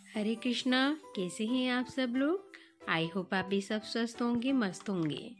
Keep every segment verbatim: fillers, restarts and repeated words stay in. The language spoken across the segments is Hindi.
हरे कृष्णा। कैसे हैं आप सब लोग? आई होप आप भी सब स्वस्थ होंगे, मस्त होंगे।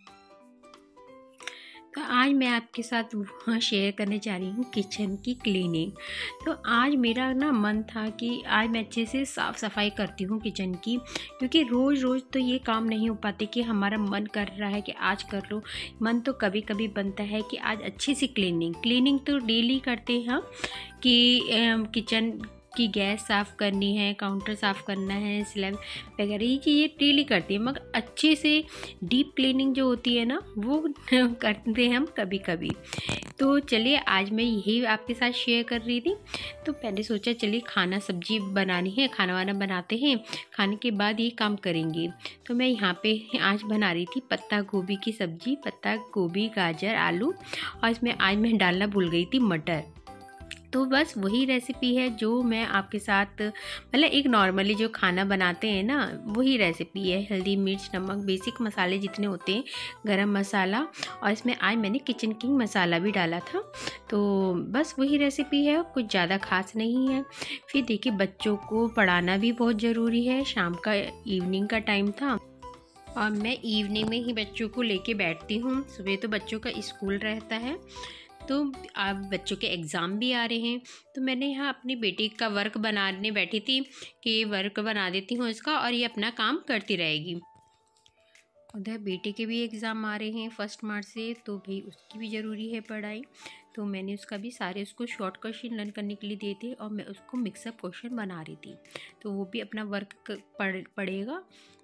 तो आज मैं आपके साथ वहाँ शेयर करने जा रही हूँ किचन की क्लीनिंग। तो आज मेरा ना मन था कि आज मैं अच्छे से साफ़ सफाई करती हूँ किचन की, क्योंकि रोज़ रोज़ तो ये काम नहीं हो पाते कि हमारा मन कर रहा है कि आज कर लो। मन तो कभी कभी बनता है कि आज अच्छी सी क्लीनिंग क्लीनिंग तो डेली करते हैं कि किचन की गैस साफ़ करनी है, काउंटर साफ़ करना है, स्लैब वगैरह ये चीज़ें डेली करती है, मगर अच्छे से डीप क्लीनिंग जो होती है ना वो करते हैं हम कभी कभी। तो चलिए आज मैं यही आपके साथ शेयर कर रही थी। तो पहले सोचा चलिए खाना सब्जी बनानी है, खाना वाना बनाते हैं, खाने के बाद ये काम करेंगे। तो मैं यहाँ पे आज बना रही थी पत्ता गोभी की सब्जी, पत्ता गोभी, गाजर, आलू, और इसमें आज मैं डालना भूल गई थी मटर। तो बस वही रेसिपी है जो मैं आपके साथ, मतलब एक नॉर्मली जो खाना बनाते हैं ना वही रेसिपी है। हल्दी, मिर्च, नमक, बेसिक मसाले जितने होते हैं, गरम मसाला, और इसमें आज मैंने किचन किंग मसाला भी डाला था। तो बस वही रेसिपी है, कुछ ज़्यादा खास नहीं है। फिर देखिए बच्चों को पढ़ाना भी बहुत ज़रूरी है। शाम का इवनिंग का टाइम था और मैं इवनिंग में ही बच्चों को लेके बैठती हूँ। सुबह तो बच्चों का स्कूल रहता है, तो अब बच्चों के एग्ज़ाम भी आ रहे हैं। तो मैंने यहाँ अपनी बेटी का वर्क बनाने बैठी थी कि वर्क बना देती हूँ इसका और ये अपना काम करती रहेगी। उधर बेटे के भी एग्ज़ाम आ रहे हैं फर्स्ट मार्च से, तो भाई उसकी भी ज़रूरी है पढ़ाई। तो मैंने उसका भी सारे उसको शॉर्ट क्वेश्चन लर्न करने के लिए दिए थे और मैं उसको मिक्सअप क्वेश्चन बना रही थी, तो वो भी अपना वर्क पढ़ पढ़ेगा।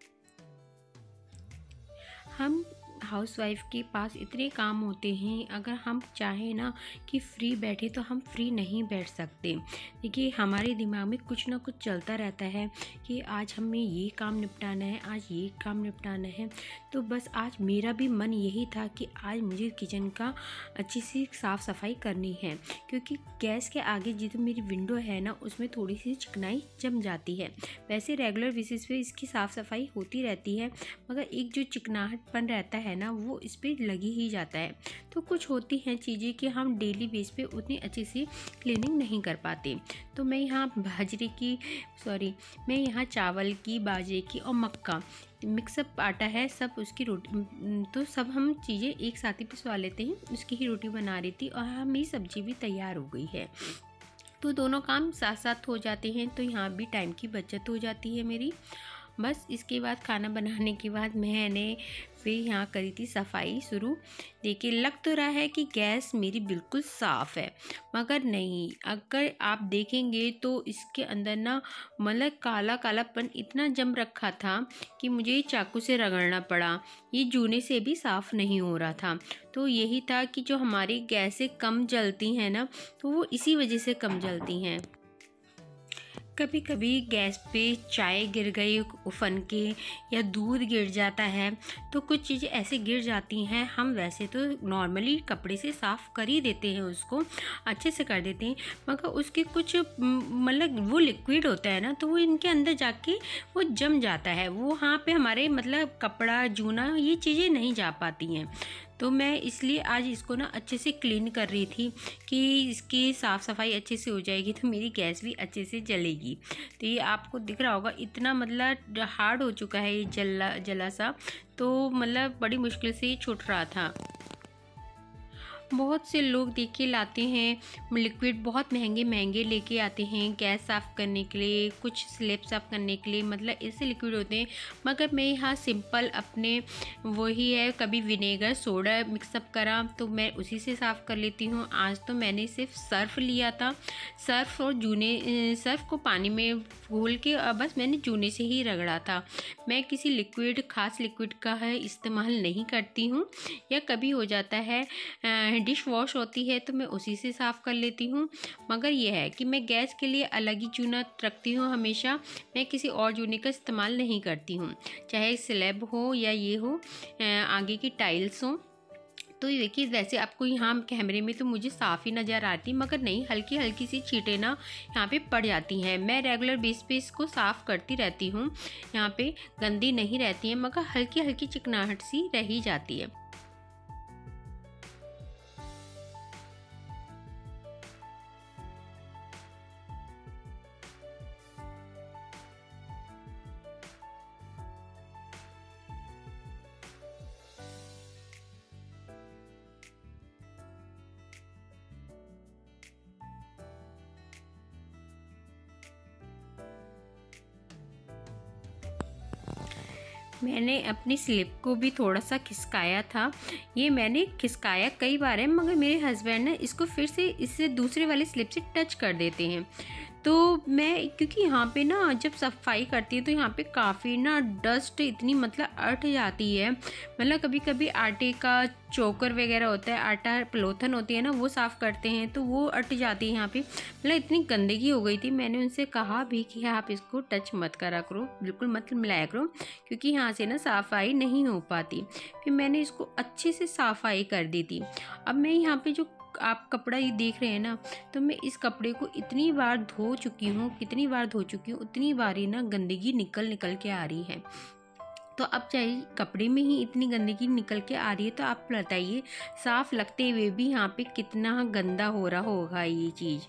हम हाउसवाइफ के पास इतने काम होते हैं, अगर हम चाहें ना कि फ्री बैठे तो हम फ्री नहीं बैठ सकते। देखिए हमारे दिमाग में कुछ ना कुछ चलता रहता है कि आज हमें ये काम निपटाना है, आज ये काम निपटाना है। तो बस आज मेरा भी मन यही था कि आज मुझे किचन का अच्छी सी साफ़ सफाई करनी है, क्योंकि गैस के आगे जो मेरी विंडो है ना उसमें थोड़ी सी चिकनाई जम जाती है। वैसे रेगुलर बेसिस पे इसकी साफ़ सफाई होती रहती है, मगर एक जो चिकनाहटपन रहता है ना वो इस पर लगी ही जाता है। तो कुछ होती हैं चीज़ें कि हम डेली बेस पे उतनी अच्छी सी क्लीनिंग नहीं कर पाते। तो मैं यहाँ बाजरे की सॉरी मैं यहाँ चावल की, बाजरे की और मक्का मिक्सअप आटा है, सब उसकी रोटी, तो सब हम चीज़ें एक साथ ही पिसवा लेते हैं। उसकी ही रोटी बना रही थी और मेरी सब्जी भी तैयार हो गई है। तो दोनों काम साथ साथ हो जाते हैं, तो यहाँ भी टाइम की बचत हो जाती है मेरी। बस इसके बाद खाना बनाने के बाद मैंने फिर यहाँ करी थी सफाई शुरू। देखिए लग तो रहा है कि गैस मेरी बिल्कुल साफ़ है, मगर नहीं, अगर आप देखेंगे तो इसके अंदर ना मतलब काला कालापन इतना जम रखा था कि मुझे चाकू से रगड़ना पड़ा। ये जूने से भी साफ़ नहीं हो रहा था। तो यही था कि जो हमारी गैसें कम जलती हैं ना, तो वो इसी वजह से कम जलती हैं। कभी कभी गैस पे चाय गिर गई उफन के, या दूध गिर जाता है, तो कुछ चीज़ें ऐसे गिर जाती हैं। हम वैसे तो नॉर्मली कपड़े से साफ़ कर ही देते हैं, उसको अच्छे से कर देते हैं, मगर उसके कुछ मतलब वो लिक्विड होता है ना, तो वो इनके अंदर जाके वो जम जाता है। वो वहाँ पे हमारे मतलब कपड़ा, जूना, ये चीज़ें नहीं जा पाती हैं। तो मैं इसलिए आज इसको ना अच्छे से क्लीन कर रही थी कि इसकी साफ़ सफाई अच्छे से हो जाएगी तो मेरी गैस भी अच्छे से जलेगी। तो ये आपको दिख रहा होगा इतना मतलब हार्ड हो चुका है ये जला जला सा, तो मतलब बड़ी मुश्किल से ये छूट रहा था। बहुत से लोग देखिए लाते हैं लिक्विड, बहुत महंगे महंगे लेके आते हैं गैस साफ़ करने के लिए, कुछ स्लैब साफ़ करने के लिए, मतलब ऐसे लिक्विड होते हैं। मगर मैं यहाँ सिंपल अपने वही है, कभी विनेगर सोडा मिक्सअप करा तो मैं उसी से साफ़ कर लेती हूँ। आज तो मैंने सिर्फ सर्फ़ लिया था, सर्फ़ और जूने सर्फ़ को पानी में घोल के बस मैंने जूने से ही रगड़ा था। मैं किसी लिक्विड, खास लिक्विड का है इस्तेमाल नहीं करती हूँ, या कभी हो जाता है डिश वॉश होती है तो मैं उसी से साफ़ कर लेती हूँ। मगर यह है कि मैं गैस के लिए अलग ही चूना रखती हूँ हमेशा, मैं किसी और चूने का इस्तेमाल नहीं करती हूँ, चाहे स्लैब हो या ये हो आगे की टाइल्स हो। तो देखिए वैसे आपको यहाँ कैमरे में तो मुझे साफ़ ही नज़र आती, मगर नहीं, हल्की हल्की सी छींटें ना यहाँ पे पड़ जाती हैं। मैं रेगुलर बेस पे इसको साफ़ करती रहती हूँ, यहाँ पे गंदी नहीं रहती है, मगर हल्की हल्की चिकनाहट सी रह ही जाती है। मैंने अपनी स्लिप को भी थोड़ा सा खिसकाया था। ये मैंने खिसकाया कई बार है, मगर मेरे हस्बैंड ने इसको फिर से इससे दूसरे वाली स्लिप से टच कर देते हैं। तो मैं, क्योंकि यहाँ पे ना जब सफाई करती है तो यहाँ पे काफ़ी ना डस्ट इतनी मतलब अट जाती है। मतलब कभी कभी आटे का चोकर वगैरह होता है, आटा पलोथन होती है ना, वो साफ़ करते हैं तो वो अट जाती है यहाँ पे। मतलब इतनी गंदगी हो गई थी। मैंने उनसे कहा भी कि आप इसको टच मत करा करो, बिल्कुल मत मिलाया करो, क्योंकि यहाँ से ना सफाई नहीं हो पाती। फिर मैंने इसको अच्छे से सफाई कर दी थी। अब मैं यहाँ पे जो आप कपड़ा ये देख रहे हैं ना, तो मैं इस कपड़े को इतनी बार धो चुकी हूँ, कितनी बार धो चुकी हूँ, उतनी बार ही ना गंदगी निकल निकल के आ रही है। तो अब चाहे कपड़े में ही इतनी गंदगी निकल के आ रही है, तो आप बताइए साफ लगते हुए भी यहाँ पे कितना गंदा हो रहा होगा ये चीज़।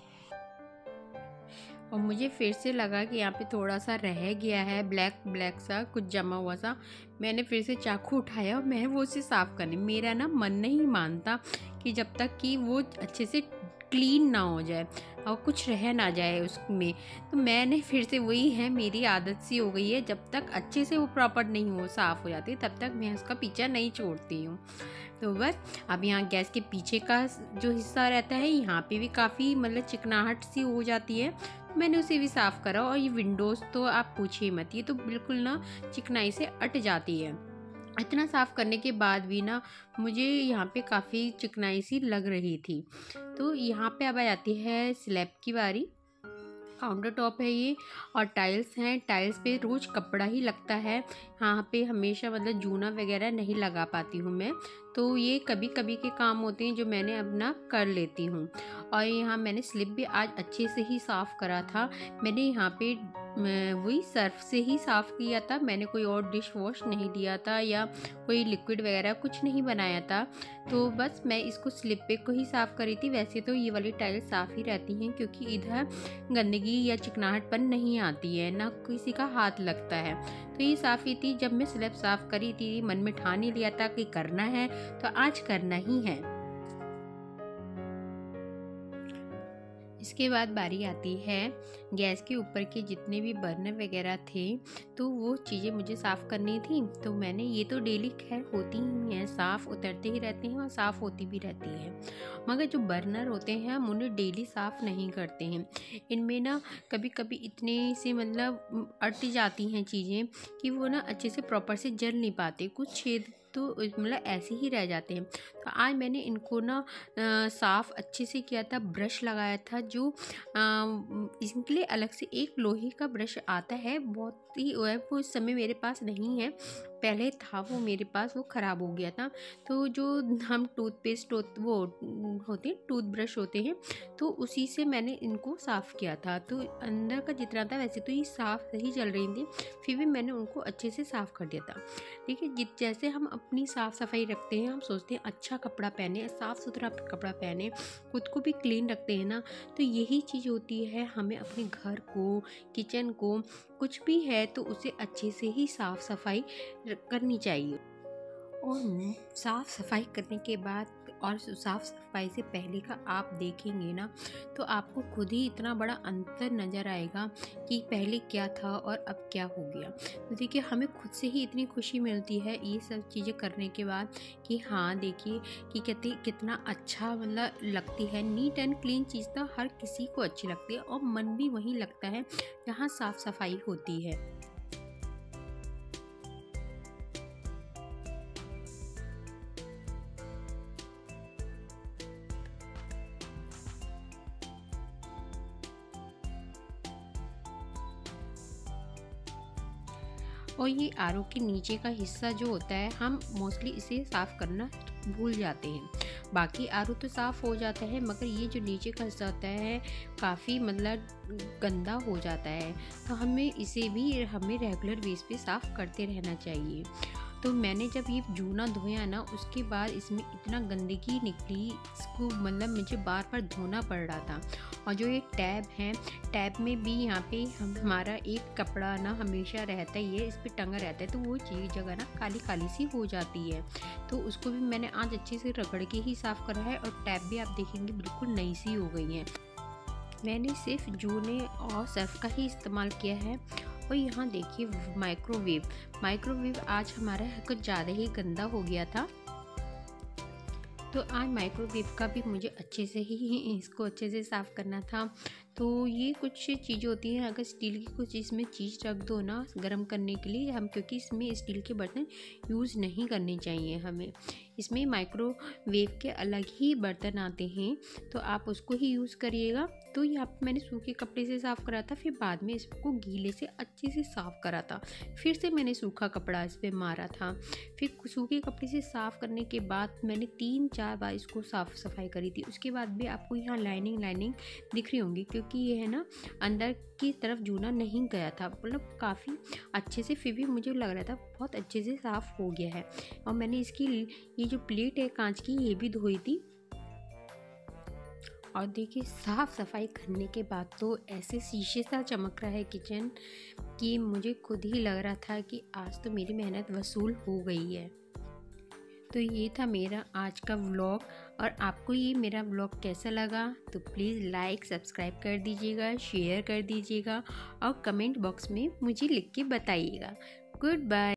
और मुझे फिर से लगा कि यहाँ पे थोड़ा सा रह गया है, ब्लैक ब्लैक सा कुछ जमा हुआ सा। मैंने फिर से चाकू उठाया और मैं वो उसे साफ़ करने, मेरा ना मन नहीं मानता कि जब तक कि वो अच्छे से क्लीन ना हो जाए और कुछ रह ना जाए उसमें। तो मैंने फिर से, वही है मेरी आदत सी हो गई है, जब तक अच्छे से वो प्रॉपर नहीं हो साफ़ हो जाती तब तक मैं उसका पीछा नहीं छोड़ती हूँ। तो बस अब यहाँ गैस के पीछे का जो हिस्सा रहता है, यहाँ पे भी काफ़ी मतलब चिकनाहट सी हो जाती है। मैंने उसे भी साफ़ करा। और ये विंडोज़ तो आप पूछिए मत, ये तो बिल्कुल ना चिकनाई से अट जाती है। इतना साफ़ करने के बाद भी ना मुझे यहाँ पे काफ़ी चिकनाई सी लग रही थी। तो यहाँ पे अब आ जाती है स्लैब की बारी। काउंटर टॉप है ये और टाइल्स हैं। टाइल्स पे रोज़ कपड़ा ही लगता है। यहाँ पे हमेशा मतलब जूना वगैरह नहीं लगा पाती हूँ मैं, तो ये कभी कभी के काम होते हैं जो मैंने अपना कर लेती हूँ। और यहाँ मैंने स्लिप भी आज अच्छे से ही साफ़ करा था। मैंने यहाँ पे वही सर्फ से ही साफ़ किया था। मैंने कोई और डिश वॉश नहीं लिया था या कोई लिक्विड वगैरह कुछ नहीं बनाया था। तो बस मैं इसको स्लिप पे को ही साफ़ करी थी। वैसे तो ये वाली टाइल साफ़ ही रहती हैं, क्योंकि इधर गंदगी या चिकनाहटपन नहीं आती है, ना किसी का हाथ लगता है। तो ये साफ़ ही थी। जब मैं स्लिप साफ़ करी थी, मन में ठान ही लिया था कि करना है तो आज करना ही है। इसके बाद बारी आती है गैस के ऊपर के जितने भी बर्नर वगैरह थे, तो वो चीज़ें मुझे साफ़ करनी थी। तो मैंने, ये तो डेली खैर होती ही हैं, साफ़ उतरते ही रहते हैं और साफ़ होती भी रहती हैं। मगर जो बर्नर होते हैं हम उन्हें डेली साफ़ नहीं करते हैं। इनमें ना कभी कभी इतने से मतलब अट जाती हैं चीज़ें कि वो ना अच्छे से प्रॉपर से जल नहीं पाते, कुछ छेद तो मतलब ऐसे ही रह जाते हैं। तो आज मैंने इनको ना साफ़ अच्छे से किया था, ब्रश लगाया था। जो इनके लिए अलग से एक लोहे का ब्रश आता है, बहुत ही वो है, वो इस समय मेरे पास नहीं है, पहले था वो मेरे पास, वो ख़राब हो गया था। तो जो हम टूथपेस्ट वो होते हैं, टूथ ब्रश होते हैं, तो उसी से मैंने इनको साफ़ किया था। तो अंदर का जितना था, वैसे तो ये साफ़ सही चल रही थी, फिर भी मैंने उनको अच्छे से साफ़ कर दिया था। देखिए, जित जैसे हम अपनी साफ़ सफाई रखते हैं, हम सोचते हैं अच्छा कपड़ा पहने, साफ़ सुथरा कपड़ा पहने, खुद को भी क्लीन रखते हैं ना, तो यही चीज़ होती है। हमें अपने घर को, किचन को, कुछ भी है तो उसे अच्छे से ही साफ़ सफाई करनी चाहिए। और साफ़ सफाई करने के बाद और साफ़ सफाई से पहले का आप देखेंगे ना, तो आपको खुद ही इतना बड़ा अंतर नज़र आएगा कि पहले क्या था और अब क्या हो गया। तो देखिए, हमें खुद से ही इतनी खुशी मिलती है ये सब चीज़ें करने के बाद कि हाँ, देखिए कि कहते कितना अच्छा मतलब लगती है। नीट एंड क्लीन चीज़ तो हर किसी को अच्छी लगती है, और मन भी वहीं लगता है जहाँ साफ़ सफाई होती है। और ये आर ओ के नीचे का हिस्सा जो होता है, हम मोस्टली इसे साफ़ करना भूल जाते हैं। बाकी आर ओ तो साफ़ हो जाता है, मगर ये जो नीचे का हिस्सा होता है काफ़ी मतलब गंदा हो जाता है। तो हमें इसे भी हमें रेगुलर बेस पे साफ़ करते रहना चाहिए। तो मैंने जब ये जूना धोया ना, उसके बाद इसमें इतना गंदगी निकली, इसको मतलब मुझे बार बार धोना पड़ रहा था। और जो ये टैब है, टैब में भी यहाँ पे हम हमारा एक कपड़ा ना हमेशा रहता ही है, इस पर टंगा रहता है, तो वो चीज़ जगह ना काली काली सी हो जाती है। तो उसको भी मैंने आज अच्छे से रगड़ के ही साफ़ करा है। और टैब भी आप देखेंगे बिल्कुल नई सी हो गई है। मैंने सिर्फ जूने और सर्फ का ही इस्तेमाल किया है। और यहाँ देखिए माइक्रोवेव माइक्रोवेव आज हमारा कुछ ज़्यादा ही गंदा हो गया था, तो आज माइक्रोवेव का भी मुझे अच्छे से ही इसको अच्छे से साफ़ करना था। तो ये कुछ चीज़ें होती हैं, अगर स्टील की कुछ इसमें चीज़ रख दो ना गर्म करने के लिए हम, क्योंकि इसमें स्टील के बर्तन यूज़ नहीं करने चाहिए हमें। इसमें माइक्रोवेव के अलग ही बर्तन आते हैं, तो आप उसको ही यूज़ करिएगा। तो यहाँ पे मैंने सूखे कपड़े से साफ़ करा था, फिर बाद में इसको गीले से अच्छे से साफ़ करा था, फिर से मैंने सूखा कपड़ा इस पर मारा था। फिर सूखे कपड़े से साफ़ करने के बाद मैंने तीन चार बार इसको साफ़ सफाई करी थी। उसके बाद भी आपको यहाँ लाइनिंग लाइनिंग दिख रही होंगी, क्योंकि ये है ना अंदर की तरफ जूना नहीं गया था, मतलब काफ़ी अच्छे से, फिर भी मुझे लग रहा था बहुत अच्छे से साफ़ हो गया है। और मैंने इसकी ये जो प्लेट है कांच की ये भी धोई थी। और देखिए साफ़ सफाई करने के बाद तो ऐसे शीशे सा चमक रहा है किचन कि मुझे खुद ही लग रहा था कि आज तो मेरी मेहनत वसूल हो गई है। तो ये था मेरा आज का व्लॉग, और आपको ये मेरा व्लॉग कैसा लगा तो प्लीज़ लाइक सब्सक्राइब कर दीजिएगा, शेयर कर दीजिएगा और कमेंट बॉक्स में मुझे लिख के बताइएगा। Good bye.